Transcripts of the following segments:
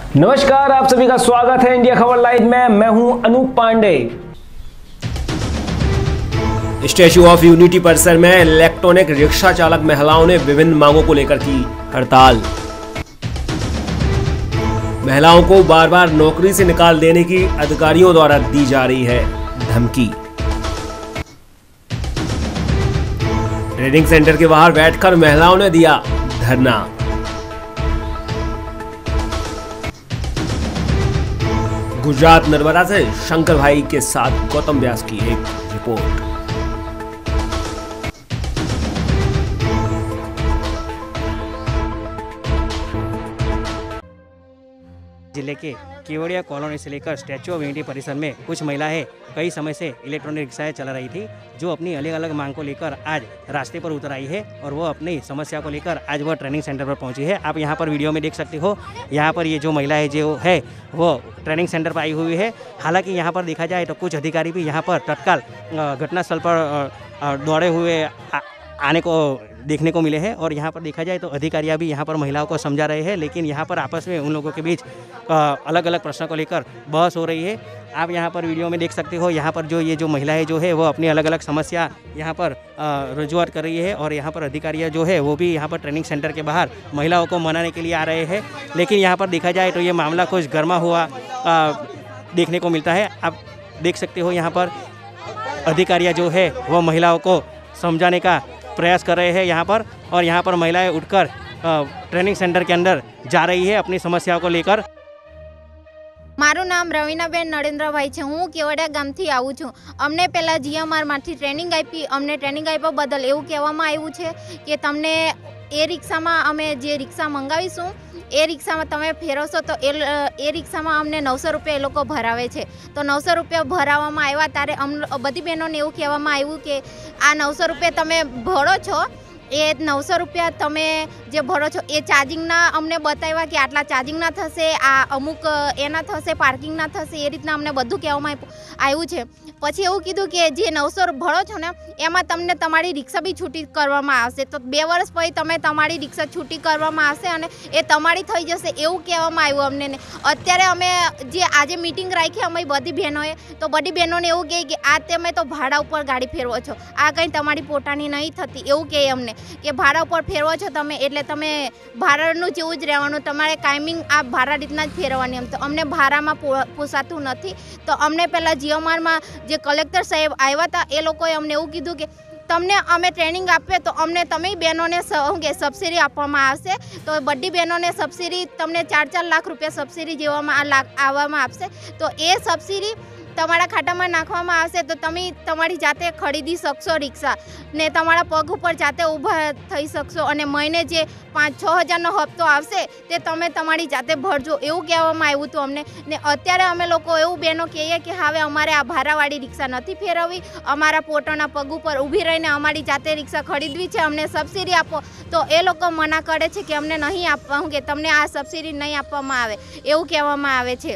नमस्कार, आप सभी का स्वागत है इंडिया खबर लाइव में। मैं हूं Anoop Pandey. Statue of unity परिसर में इलेक्ट्रॉनिक रिक्शा चालक महिलाओं ने विभिन्न मांगों को लेकर की हड़ताल। महिलाओं को बार बार नौकरी से निकाल देने की अधिकारियों द्वारा दी जा रही है धमकी। ट्रेनिंग सेंटर के बाहर बैठकर महिलाओं ने दिया धरना। गुजरात नर्मदा से शंकर भाई के साथ गौतम व्यास की एक रिपोर्ट। जिले के केवड़िया कॉलोनी से लेकर स्टैच्यू ऑफ यूनिटी परिसर में कुछ महिलाएं कई समय से इलेक्ट्रॉनिक रिक्शाएं चला रही थी, जो अपनी अलग अलग मांग को लेकर आज रास्ते पर उतर आई है और वो अपनी समस्या को लेकर आज वह ट्रेनिंग सेंटर पर पहुंची है। आप यहां पर वीडियो में देख सकते हो, यहां पर ये जो महिला है जो है वो ट्रेनिंग सेंटर पर आई हुई है। हालांकि यहाँ पर देखा जाए तो कुछ अधिकारी भी यहाँ पर तत्काल घटनास्थल पर दौड़े हुए आने को देखने को मिले हैं और यहाँ पर देखा जाए तो अधिकारियाँ भी यहाँ पर महिलाओं को समझा रहे हैं, लेकिन यहाँ पर आपस में उन लोगों के बीच अलग अलग प्रश्नों को लेकर बहस हो रही है। आप यहाँ पर वीडियो में देख सकते हो, यहाँ पर जो ये जो महिलाएं जो है वो अपनी अलग अलग समस्या यहाँ पर रजूआत कर रही है और यहाँ पर अधिकारियाँ जो है वो भी यहाँ पर ट्रेनिंग सेंटर के बाहर महिलाओं को मनाने के लिए आ रहे हैं। लेकिन यहाँ पर देखा जाए तो ये मामला कुछ गर्मा हुआ देखने को मिलता है। आप देख सकते हो यहाँ पर अधिकारियाँ जो है वो महिलाओं को समझाने का प्रयास कर रहे हैं यहाँ पर, और यहाँ पर महिलाएं उठकर ट्रेनिंग सेंटर के अंदर जा रही है अपनी समस्याओं को लेकर। मारू नाम रवीनाबेन नरेन्द्रभाई है। हूँ केवड़िया गामथी आऊँ छूँ। अमने पहला जीएमआर मांथी ट्रेनिंग आपी। अमने ट्रेनिंग आप्या बदल एवुं कहेवामां आव्युं छे के तमने ए रिक्शामां अमे जे रिक्शा मंगावीशुं ए रिक्शामां तमे फेरवशो तो ए रिक्शामां अमने 900 रुपया ए लोको भरावे छे। तो 900 रुपया भरावामां आव्या त्यारे बधी बहनोने एवुं कहेवामां आव्युं के आ 900 रुपया तमे भरो छो, ए 900 रुपया तमे जे भरो छो ए चार्जिंगना अमने बताव्या कि आटला चार्जिंगना थशे, आ अमुक एना थशे, पार्किंगना थशे, ए रीतना अमने बधुं कहेवामां आव्युं छे। पछी एवुं कीधुं के जे 900 भरो छो ने एमां तमने तमारी रिक्शा बी छूटी करवामां आवशे। तो 2 वर्ष पछी तमे तमारी रिक्शा छूटी करवामां आवशे अने ए तमारी थई जशे एवुं कहेवामां आव्युं अमने ने। अत्यारे अमे जे आजे मीटिंग राखी अमे बधी बहनोए, तो बधी बहनोने एवुं कहे के आ तमे तो भाड़ा उपर गाड़ी फेरवो छो, आ कंई तमारी पोतानी नहीं थती एवुं कहे अमने के भाड़ा पर फेरवो छो तमे एटले तमे भाड़ानुं जेवुं ज रहेवानुं, तमारे कायमिंग आ भाड़ा रीतना ज फेरवવાની एम। तो अमने भाड़ामां पोसाતું નથી। तो अमने पहला जीएमआरमां जे कलेक्टर साहेब આવ્યા હતા એ લોકોએ અમને એવું કીધું કે તમને અમે ટ્રેનિંગ આપીએ તો અમને તમે બહેનોને સબસિડી આપવામાં આવશે। તો બધી બહેનોને સબસિડી તમને 4-4 લાખ રૂપિયા સબસિડી જેવામાં આવવામાં આપશે। તો એ સબસિડી તમારા ખાતામાં નાખવામાં આવશે તો તમે તમારી જાતે ખરીદી શકશો રિક્ષા ને તમારા પગ ઉપર જાતે ઊભા થઈ શકશો અને મહિને જે 5-6 હજારનો હપ્તો આવશે તે તમે તમારી જાતે ભરજો એવું કહેવામાં આવ્યું હતું અમને ને। અત્યારે અમે લોકો એવું બહેનો કહીએ કે હવે અમારે આ ભાડાવાળી રિક્ષા નથી ફેરવવી, અમારા પોતાના પગ ઉપર ઊભી રહીને અમારી જાતે રિક્ષા ખરીદવી છે, અમને સબસિડી આપો। તો એ લોકો મના કરે છે કે અમને નહીં આપવા, કે તમને આ સબસિડી નહીં આપવામાં આવે એવું કહેવામાં આવે છે।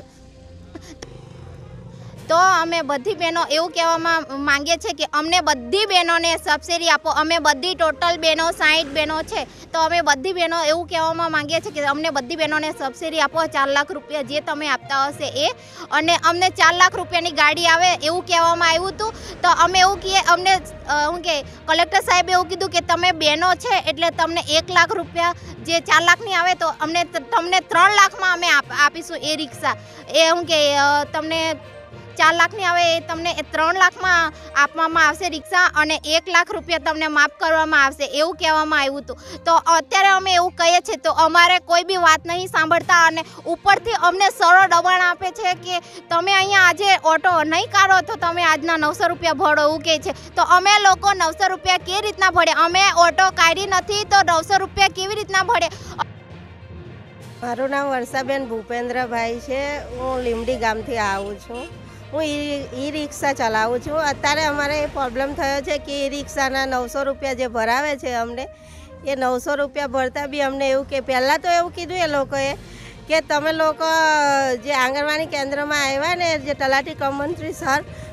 तो अमे बधी बहनों एवं कहेवामां मांगीए छे कि अमने बधी बहनों ने सब्सिडी आपो। अमे बधी टोटल बहनों 60 बहनों छे, तो अमे बधी बहनों एवं कहेवामां मांगीए छे कि अमने बधी बहनों ने सब्सिडी आपो 4 लाख रुपया जे तमे आपता हशे ए, अने अमने 4 लाख रुपयानी गाड़ी आवे एवं कहेवामां आव्युं हतुं। तो अमे एवं कहीए, अमने शुं के कलेक्टर साहेबे एवं कीधुं कि तमे बहनों छे एटले तमने 1 लाख रुपया जे 4 लाखनी आवे तो अमने तमने 3 लाखमां अमे आपीशुं ए रिक्शा। ए शुं के तमने 4 लाखनी आवे तमने 3 लाखमां आपवामां आवशे रिक्शा अने 1 लाख रुपया तमने माफ करवामां आवशे एवुं कहेवामां आव्युं हतुं। तो अत्यारे अमे एवुं कहीए छे तो अमारे कोई बी वात नहीं सांभळता अने उपरथी अमने सरळ दबाण आपे छे कि तमे अहींया आजे ऑटो नहीं काढो तो तमे आजना 900 रुपया भरो एवुं कहे छे। तो अमे लोको 900 रुपया केवी रीतना भरे? अमे ऑटो काढी नथी तो 900 रुपया केवी रीतना भरे? मारू नाम वर्षाबेन भूपेन्द्रभाई है। हूँ લીમડી ગામથી આવું છું। હું ઈ રિક્ષા ચલાવું છું। અત્યારે અમારે એ પ્રોબ્લેમ થયો છે કે ઈ રિક્ષાના 900 રૂપિયા જે ભરાવે છે અમને, એ 900 રૂપિયા ભરતા બી અમને એવું કે પહેલાં તો એવું કીધું એ લોકોએ કે તમે લોકો જે આંગણવાડી કેન્દ્રમાં આવ્યા ને જે તલાટી કમ મંત્રી સર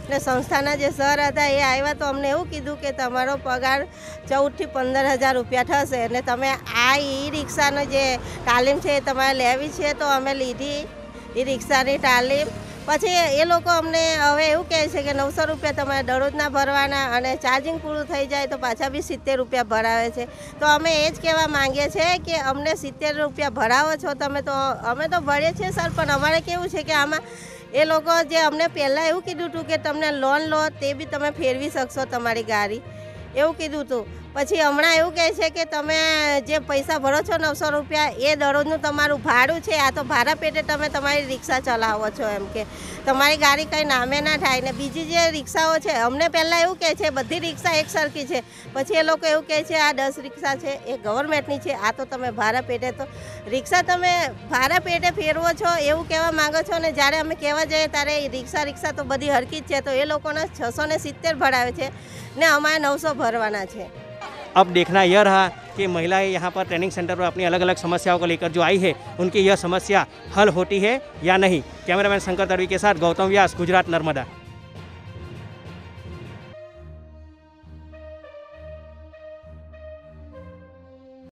ને સંસ્થાના જે સર હતા એ આવ્યા તો અમને એવું કીધું કે તમારો પગાર 14 થી 15,000 રૂપિયા થશે ને તમે આ ઈ રિક્ષાનો જે તાલીમ છે એ તમારે લેવી છે. તો અમે લીધી ઈ રિક્ષાની તાલીમ. પછી એ લોકો અમને હવે એવું કહે છે કે 900 રૂપિયા તમારે દરરોજના ભરવાના અને ચાર્જિંગ પૂરું થઈ જાય તો પાછા બી 70 રૂપિયા ભરાવે છે. તો અમે એ જ કહેવા માંગીએ છીએ કે અમને 70 રૂપિયા ભરાવો છો તમે, તો અમે તો ભરીએ છીએ સર, પણ અમારે કેવું છે કે આમાં એ લોકો જે અમને પહેલાં એવું કીધું હતું કે તમને લોન લો તે બી તમે ફેરવી શકશો તમારી ગાડી, એવું કીધું હતું. પછી હમણાં એવું કહે છે કે તમે જે પૈસા ભરો છો 900 રૂપિયા એ દરરોજનું તમારું ભાડું છે, આ તો ભાડા પેટે તમે તમારી રિક્ષા ચલાવો છો, એમ કે તમારી ગાડી કંઈ નામે ના થાય. ને બીજી જે રિક્ષાઓ છે અમને પહેલાં એવું કહે છે બધી રિક્ષા એક સરખી છે, પછી એ લોકો એવું કહે છે આ 10 રિક્ષા છે એ ગવર્મેન્ટની છે, આ તો તમે ભાડા પેટે, તો રિક્ષા તમે ભાડા પેટે ફેરવો છો એવું કહેવા માંગો છો. ને જ્યારે અમે કહેવા જઈએ ત્યારે રિક્ષા તો બધી હરકી જ છે, તો એ લોકોને 670 ભરાવે છે ને અમારે 900 ભરવાના છે. अब देखना यह रहा कि महिलाएं यहाँ पर ट्रेनिंग सेंटर पर अपनी अलग अलग समस्याओं को लेकर जो आई है उनकी यह समस्या हल होती है या नहीं। कैमरामैन शंकर तड़वी के साथ गौतम व्यास, गुजरात नर्मदा।